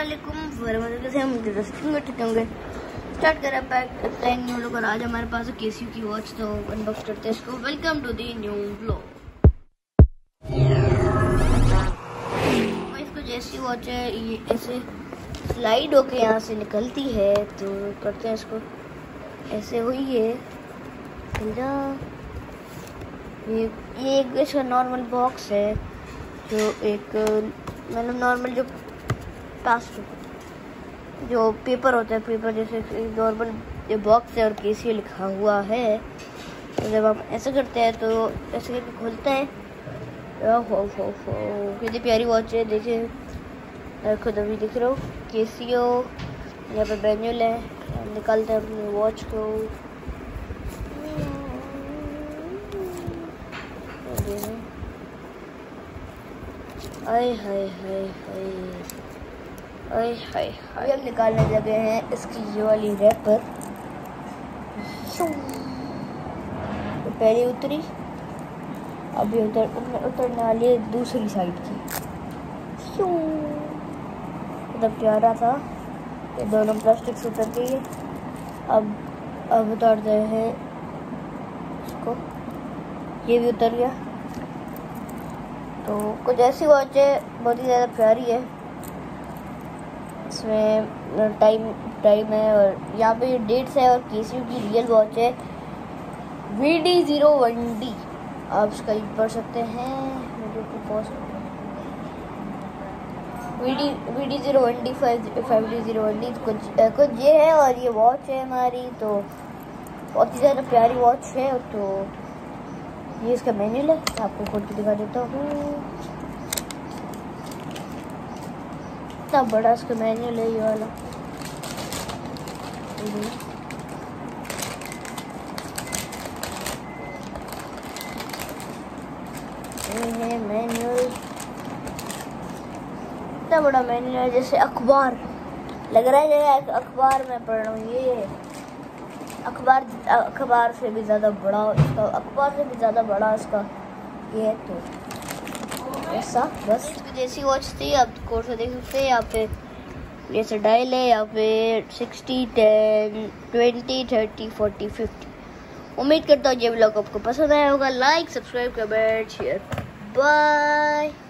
अस्सलामुअलैकुम वरहमतुल्लाहि स्टार्ट करें पैक न्यू लोग और आज हमारे पास केसीयू की वॉच, तो अनबॉक्स करते हैं इसको। Welcome to the new vlog. इसको जैसी वॉच है ये ऐसे स्लाइड होके यहाँ से निकलती है, तो करते हैं इसको ऐसे हुई है। ये एक इसका नॉर्मल बॉक्स है, जो एक मतलब नॉर्मल जो प्लास्टिक जो पेपर होता है, पेपर जैसे नॉर्मल ये बॉक्स है और केसीयू लिखा हुआ है। तो जब आप ऐसे करते हैं तो ऐसे करके खुलता है। हो कितनी प्यारी वॉच है, देखिए खुद अभी दिख रहा हो केसीयू। यहाँ पे मैनुअल है, निकालते हैं अपनी वॉच को। आय हाय हाय हाय हाय हाय। हम निकालने लगे हैं इसकी ये वाली रैपर। तो पहले उतरी, अभी उतरने वाली है दूसरी साइड की। मतलब प्यारा था, ये दोनों प्लास्टिक से उतर गई है। अब उतारते हैं इसको, ये भी उतर गया। तो कुछ ऐसी वॉच है, बहुत ही ज़्यादा प्यारी है। इसमें टाइम है और यहाँ पे डेट्स है, और केसीयू की रियल वॉच है VD01D। आप इसका पढ़ सकते हैं, वीडियो को पॉज VD01D 5D01D कुछ ये है, और ये वॉच है हमारी। तो बहुत ही ज़्यादा प्यारी वॉच है। तो ये इसका मैनुअल है, आपको खोल के दिखा देता हूँ। इतना बड़ा इसका मैनुअल है ये वाला। ये है मैनुअल, इतना बड़ा मैनुअल है जैसे अखबार लग रहा है, जैसे अखबार में पढ़ रहा हूँ। ये अखबार से भी ज़्यादा बड़ा इसका, अखबार से भी ज़्यादा बड़ा इसका ये है। तो ऐसा बस जैसी वॉच थी, आप कोड से देख सकते हैं। यहाँ पे जैसे डायल है, यहाँ पे 60, 10, 20, 30, 40, 50। उम्मीद करता हूँ ये व्लॉग आपको पसंद आया होगा। Like, subscribe, comment, share. Bye.